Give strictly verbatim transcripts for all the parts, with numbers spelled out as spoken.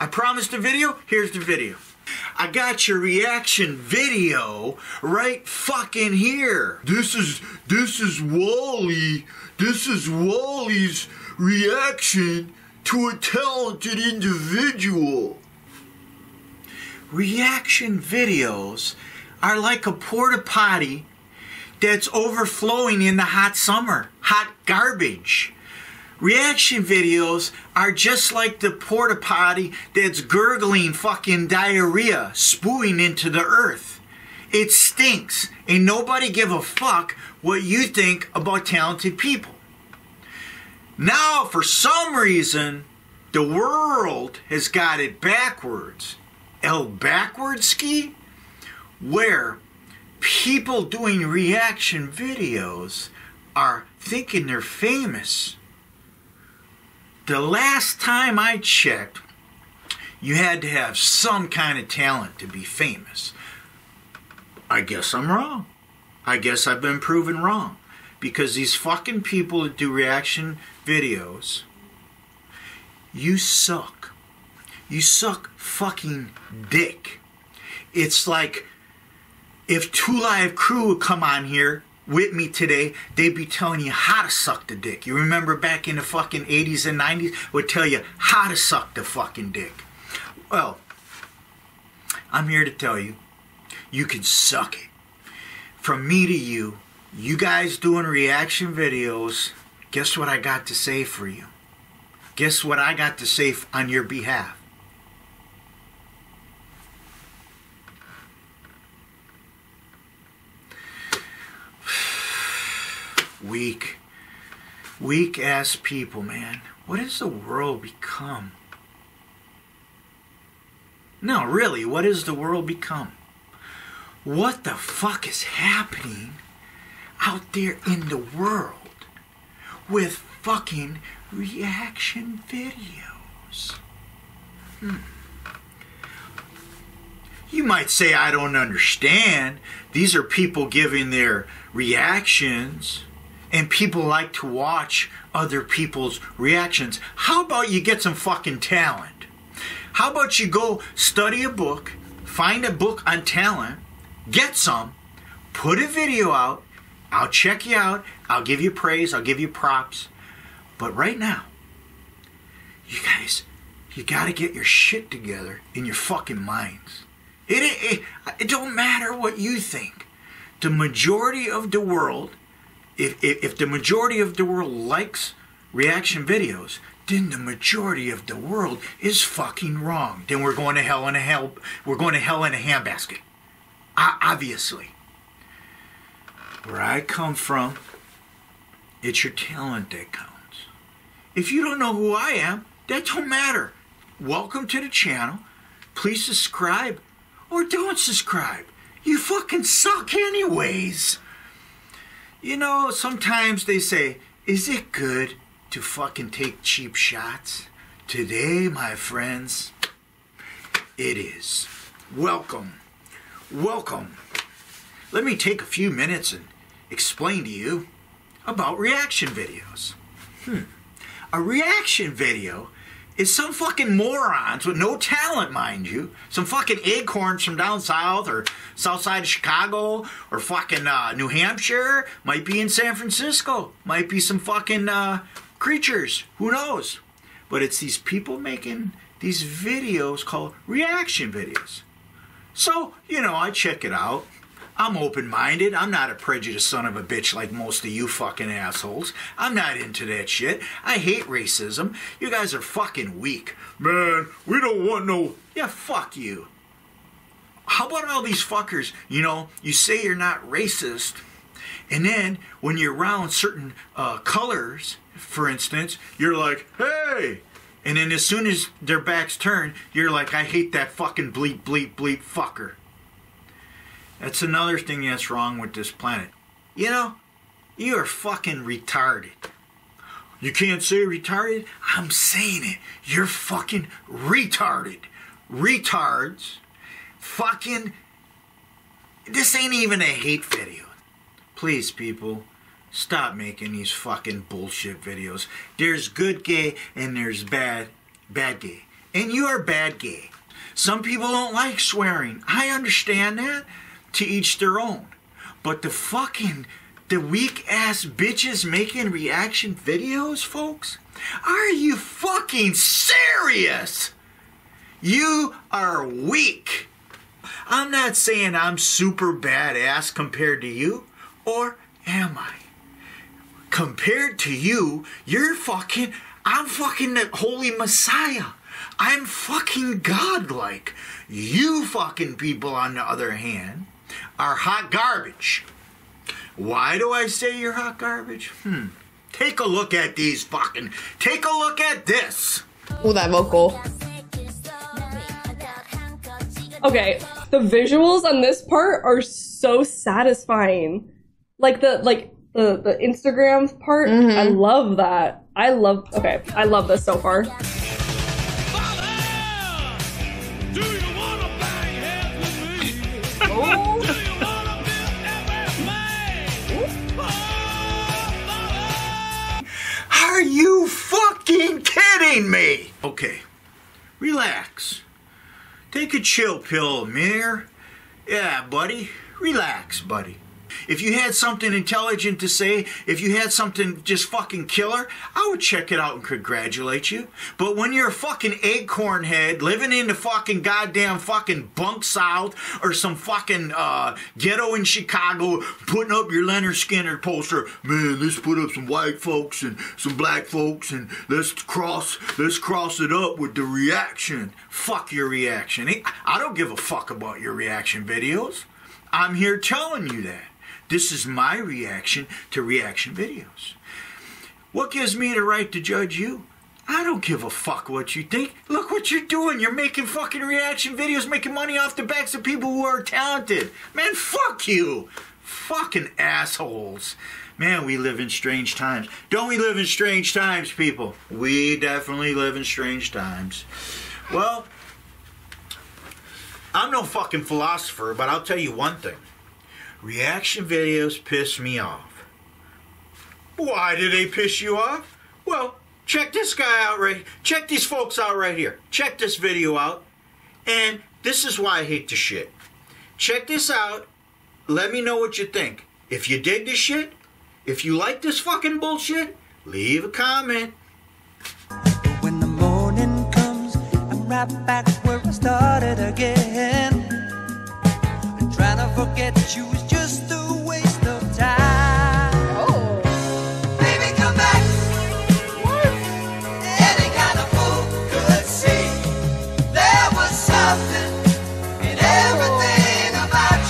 promised a video, here's the video. I got your reaction video right fucking here. This is, this is Wally, this is Wally's reaction to a talented individual. Reaction videos are like a porta potty that's overflowing in the hot summer. Hot garbage. Reaction videos are just like the porta potty that's gurgling fucking diarrhea, spewing into the earth. It stinks, and nobody give a fuck what you think about talented people. Now, for some reason, the world has got it backwards. El backwards ski? Where people doing reaction videos are thinking they're famous. The last time I checked, you had to have some kind of talent to be famous. I guess I'm wrong. I guess I've been proven wrong. Because these fucking people that do reaction videos, you suck. You suck fucking dick. It's like if Two Live Crew would come on here with me today, they'd be telling you how to suck the dick. You remember back in the fucking eighties and nineties, would tell you how to suck the fucking dick. Well, I'm here to tell you, you can suck it. From me to you, you guys doing reaction videos, guess what I got to say for you? Guess what I got to say on your behalf? Weak. Weak ass people, man. What has the world become? No, really, what has the world become? What the fuck is happening out there in the world with fucking reaction videos? Hmm. You might say, I don't understand. These are people giving their reactions. And people like to watch other people's reactions. How about you get some fucking talent? How about you go study a book, find a book on talent, get some, put a video out, I'll check you out, I'll give you praise, I'll give you props. But right now, you guys, you gotta get your shit together in your fucking minds. It, it, it don't matter what you think. The majority of the world, If, if, if the majority of the world likes reaction videos, then the majority of the world is fucking wrong. Then we're going to hell in a hell. We're going to hell in a handbasket. Uh, obviously, where I come from, it's your talent that counts. If you don't know who I am, that don't matter. Welcome to the channel. Please subscribe or don't subscribe. You fucking suck anyways. You know, sometimes they say, is it good to fucking take cheap shots? Today, my friends, it is. Welcome. Welcome. Let me take a few minutes and explain to you about reaction videos. Hmm. A reaction video is some fucking morons with no talent, mind you. Some fucking acorns from down south or south side of Chicago or fucking uh, New Hampshire. Might be in San Francisco. Might be some fucking uh, creatures. Who knows? But it's these people making these videos called reaction videos. So, you know, I check it out. I'm open-minded. I'm not a prejudiced son of a bitch like most of you fucking assholes. I'm not into that shit. I hate racism. You guys are fucking weak. Man, we don't want no... Yeah, fuck you. How about all these fuckers, you know, you say you're not racist, and then when you're around certain uh, colors, for instance, you're like, hey... And then as soon as their backs turn, you're like, I hate that fucking bleep, bleep, bleep fucker. That's another thing that's wrong with this planet. You know, you are fucking retarded. You can't say retarded? I'm saying it. You're fucking retarded. Retards. Fucking... This ain't even a hate video. Please, people, stop making these fucking bullshit videos. There's good gay and there's bad, bad gay. and you are bad gay. Some people don't like swearing. I understand that. To each their own. But the fucking, the weak-ass bitches making reaction videos, folks? Are you fucking serious? You are weak. I'm not saying I'm super badass compared to you, or am I? Compared to you, you're fucking, I'm fucking the holy messiah. I'm fucking godlike. You fucking people, on the other hand, are hot garbage. Why do I say you're hot garbage? Hmm. Take a look at these fucking, take a look at this. Oh, that vocal. Okay, the visuals on this part are so satisfying. Like the like the the Instagram part, mm-hmm. I love that. I love. Okay, I love this so far. Are you fucking kidding me? Okay, relax. Take a chill pill, Amir. Yeah, buddy. Relax, buddy. If you had something intelligent to say, if you had something just fucking killer, I would check it out and congratulate you. But when you're a fucking acorn head living in the fucking goddamn fucking bunk south or some fucking uh, ghetto in Chicago putting up your Leonard Skinner poster, man, let's put up some white folks and some black folks and let's cross, let's cross it up with the reaction. Fuck your reaction. I don't give a fuck about your reaction videos. I'm here telling you that. This is my reaction to reaction videos. What gives me the right to judge you? I don't give a fuck what you think. Look what you're doing. You're making fucking reaction videos, making money off the backs of people who are talented. Man, fuck you. Fucking assholes. Man, we live in strange times. Don't we live in strange times, people? We definitely live in strange times. Well, I'm no fucking philosopher, but I'll tell you one thing. Reaction videos piss me off. Why do they piss you off? Well, check this guy out right, check these folks out right here. Check this video out. And this is why I hate the shit. Check this out. Let me know what you think. If you dig this shit, if you like this fucking bullshit, leave a comment. When the morning comes, I'm right back where I started again. And trying to forget you is just a waste of time. Oh. Baby, come back. What? Any kind of fool could see there was something in everything about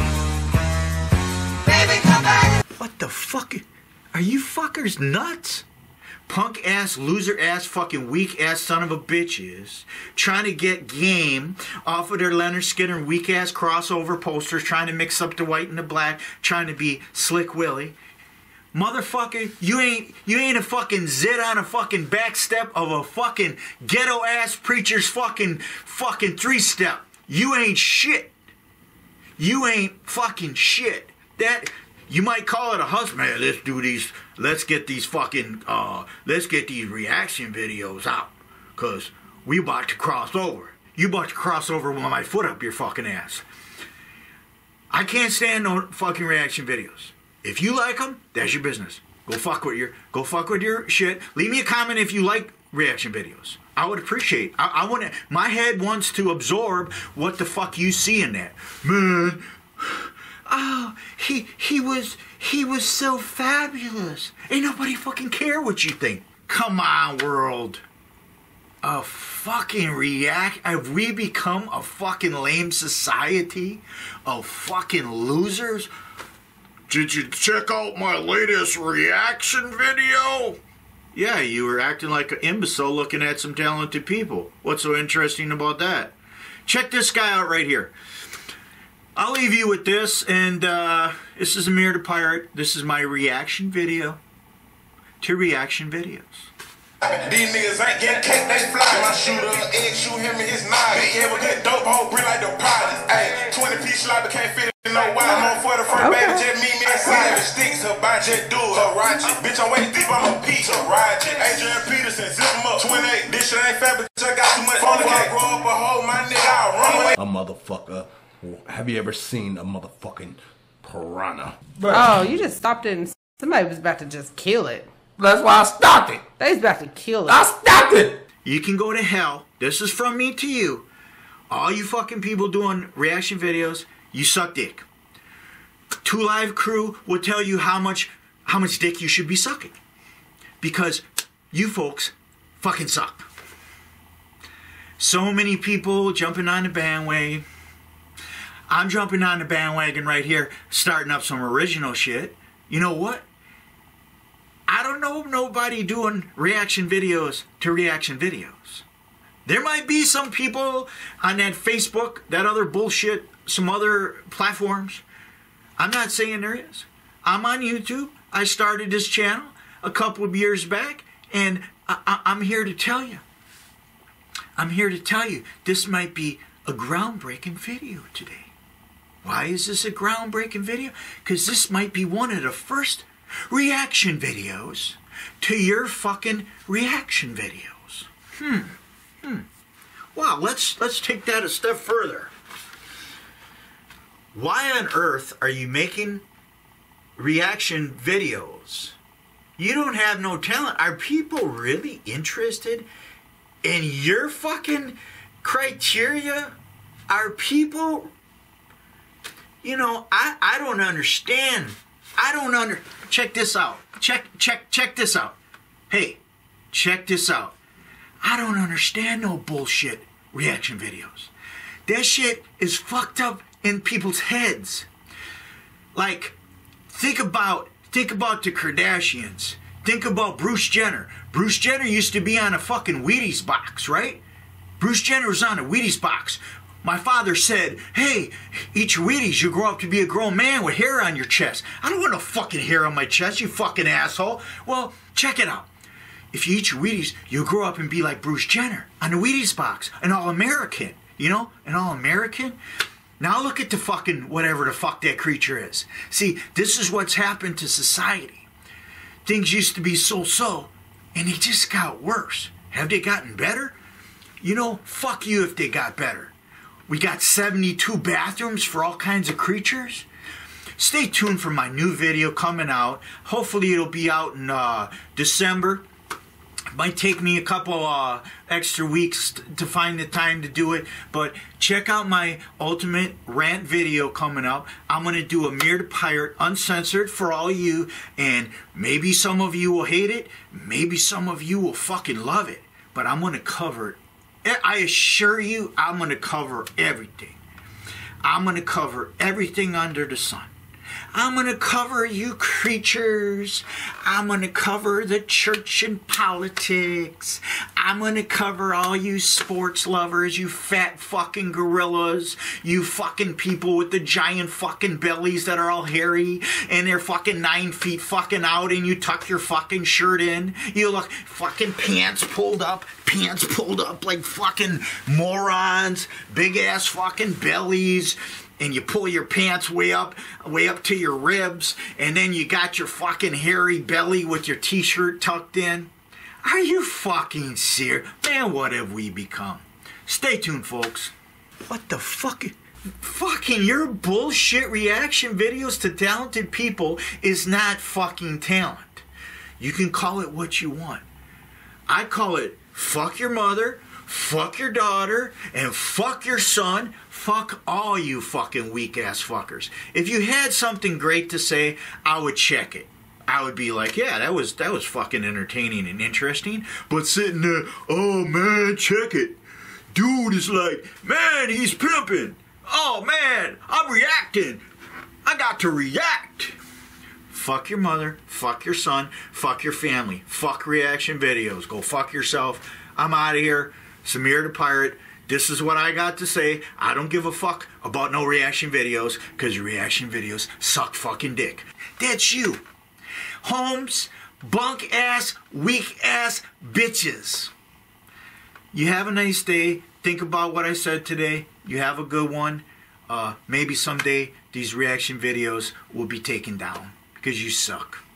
you. Baby, come back. What the fuck? Are you fuckers nuts? Punk ass, loser ass, fucking weak ass son of a bitches trying to get game off of their Leonard Skinner weak ass crossover posters, trying to mix up the white and the black, trying to be Slick Willie. Motherfucker, you ain't you ain't a fucking zit on a fucking back step of a fucking ghetto ass preacher's fucking fucking three step. You ain't shit. You ain't fucking shit. That. You might call it a hustle. Man, let's do these, let's get these fucking, uh, let's get these reaction videos out. Because we about to cross over. You about to cross over with my foot up your fucking ass. I can't stand no fucking reaction videos. If you like them, that's your business. Go fuck with your, go fuck with your shit. Leave me a comment if you like reaction videos. I would appreciate, I, I want to, my head wants to absorb what the fuck you see in that. Man, oh, he he was he was so fabulous. Ain't nobody fucking care what you think. Come on, world. A fucking react. Have we become a fucking lame society of fucking losers? Did you check out my latest reaction video? Yeah, you were acting like an imbecile looking at some talented people. What's so interesting about that? Check this guy out right here. I'll leave you with this, and uh, this is Amir the Pirate. This is my reaction video to reaction videos. These niggas ain't getting cake, they fly. My shooter, egg, shoot him in his nine. Big head with good dope, whole brick like the pilots. Ayy, twenty piece slobber can't fit in no wire. I'm on for the front, okay. Baby, just meet me inside. Sticks, her body, just do it. Her ratchet. Bitch, I'm way deep, I'm a piece. Her ratchet. Adrian Peterson, zip him up. twenty-eight, this This shit ain't fair, but just got too much fun. I grow up a hoe, my nigga, I'll run away. A motherfucker. Have you ever seen a motherfucking piranha? Oh, you just stopped it and somebody was about to just kill it. That's why I stopped it. They was about to kill it. I stopped it. You can go to hell. This is from me to you. All you fucking people doing reaction videos, you suck dick. Two Live Crew will tell you how much how much dick you should be sucking. Because you folks fucking suck. So many people jumping on the bandwagon. I'm jumping on the bandwagon right here, starting up some original shit. You know what? I don't know nobody doing reaction videos to reaction videos. There might be some people on that Facebook, that other bullshit, some other platforms. I'm not saying there is. I'm on YouTube. I started this channel a couple of years back, and I, I, I'm here to tell you. I'm here to tell you this might be a groundbreaking video today. Why is this a groundbreaking video? Because this might be one of the first reaction videos to your fucking reaction videos. Hmm. Hmm. Wow, let's let's take that a step further. Why on earth are you making reaction videos? You don't have no talent. Are people really interested in your fucking criteria? Are people, you know, I, I don't understand. I don't under, check this out. Check, check, check this out. Hey, check this out. I don't understand no bullshit reaction videos. That shit is fucked up in people's heads. Like, think about, think about the Kardashians. Think about Bruce Jenner. Bruce Jenner used to be on a fucking Wheaties box, right? Bruce Jenner was on a Wheaties box. My father said, hey, eat your Wheaties, you'll grow up to be a grown man with hair on your chest. I don't want no fucking hair on my chest, you fucking asshole. Well, check it out. If you eat your Wheaties, you'll grow up and be like Bruce Jenner on the Wheaties box, an All-American. You know, an All-American. Now look at the fucking whatever the fuck that creature is. See, this is what's happened to society. Things used to be so-so, and they just got worse. Have they gotten better? You know, fuck you if they got better. We got seventy-two bathrooms for all kinds of creatures. Stay tuned for my new video coming out. Hopefully it'll be out in uh, December. Might take me a couple uh, extra weeks to find the time to do it, but check out my ultimate rant video coming up. I'm going to do Amir the Pirate, uncensored for all you, and maybe some of you will hate it, maybe some of you will fucking love it, but I'm going to cover it. I assure you, I'm going to cover everything. I'm going to cover everything under the sun. I'm going to cover you creatures. I'm going to cover the church and politics. I'm going to cover all you sports lovers, you fat fucking gorillas, you fucking people with the giant fucking bellies that are all hairy and they're fucking nine feet fucking out and you tuck your fucking shirt in. You look fucking pants pulled up, pants pulled up like fucking morons, big ass fucking bellies. And you pull your pants way up, way up to your ribs, and then you got your fucking hairy belly with your t-shirt tucked in. Are you fucking serious? Man, what have we become? Stay tuned, folks. What the fuck? Fucking your bullshit reaction videos to talented people is not fucking talent. You can call it what you want. I call it fuck your mother, fuck your daughter, and fuck your son. Fuck all you fucking weak-ass fuckers. If you had something great to say, I would check it. I would be like, yeah, that was that was fucking entertaining and interesting. But sitting there, oh, man, check it. Dude is like, man, he's pimping. Oh, man, I'm reacting. I got to react. Fuck your mother. Fuck your son. Fuck your family. Fuck reaction videos. Go fuck yourself. I'm out of here. Amir the Pirate. This is what I got to say. I don't give a fuck about no reaction videos because your reaction videos suck fucking dick. That's you. Holmes, bunk ass, weak ass bitches. You have a nice day. Think about what I said today. You have a good one. Uh, maybe someday these reaction videos will be taken down because you suck.